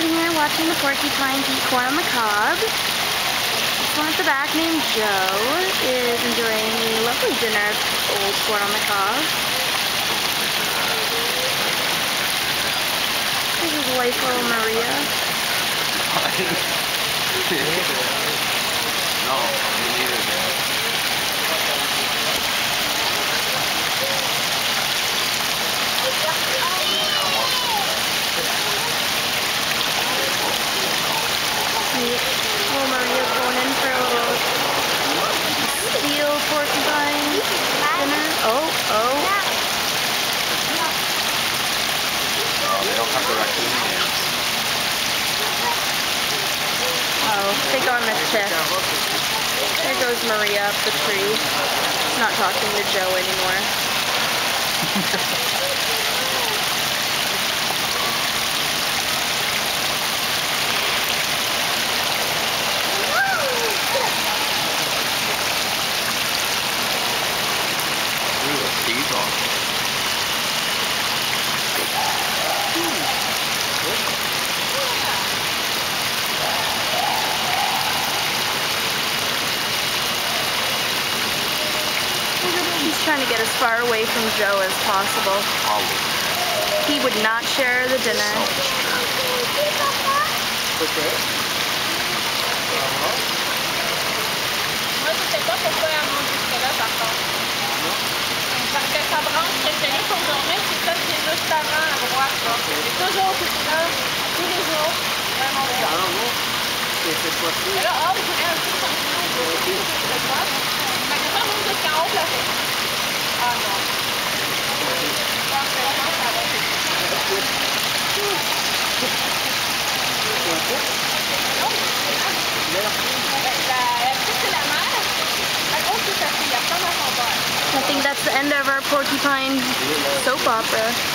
sitting here watching the porcupines eat corn on the cob. This one at the back named Joe is enjoying a lovely dinner of old corn on the cob. This is wife little Maria. No, me neither, Dad. Little Maria's going in for a little steel porcupine dinner. Oh. Oh, they don't have the raccoon hands. Oh, they go on the tip. There goes Maria up the tree. She's not talking to Joe anymore. Ooh, the teeth off. He's trying to get as far away from Joe as possible. He would not share the dinner. Moi, je sais pas pourquoi elle monte jusque-là, par contre. Parce que sa branche préférée pour dormir, c'est celle qui est juste avant à droite. C'est toujours là, tous les jours. Vraiment bien. Mais là, je voudrais un petit changement de droite. Ma question monte jusqu'en haut, là. Ah non. Parfaitement, ça va. I think that's the end of our porcupine soap opera.